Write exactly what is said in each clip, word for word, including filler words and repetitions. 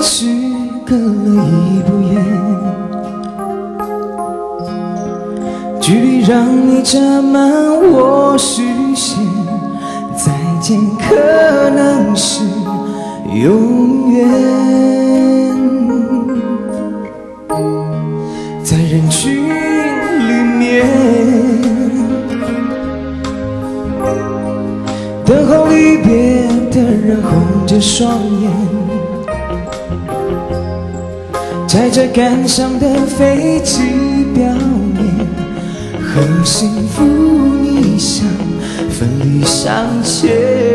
是隔了一步远，距离让你占满我视线，再见可能是永远。在人群里面等候离别的人红着双眼，在这感伤的飞机表面，和幸福逆向分离上前，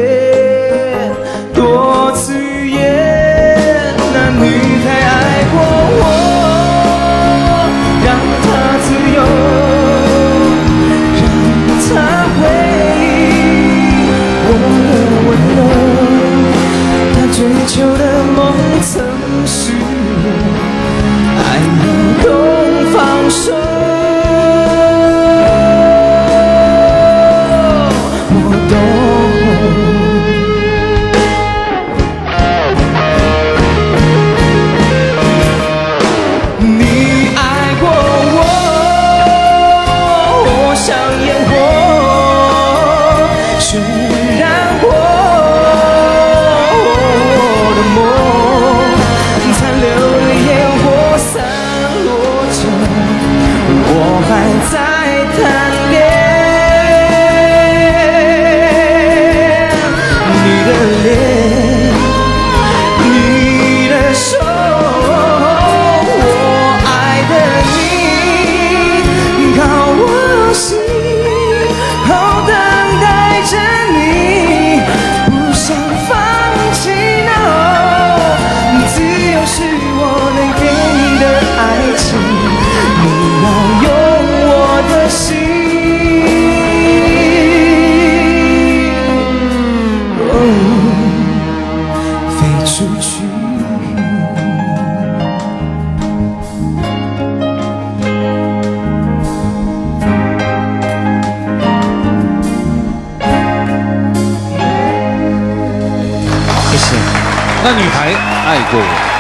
多刺眼。那女孩爱过我，让她自由，让她回忆我的温柔。她追求的梦曾是我，爱要懂放手。 那女孩爱过我。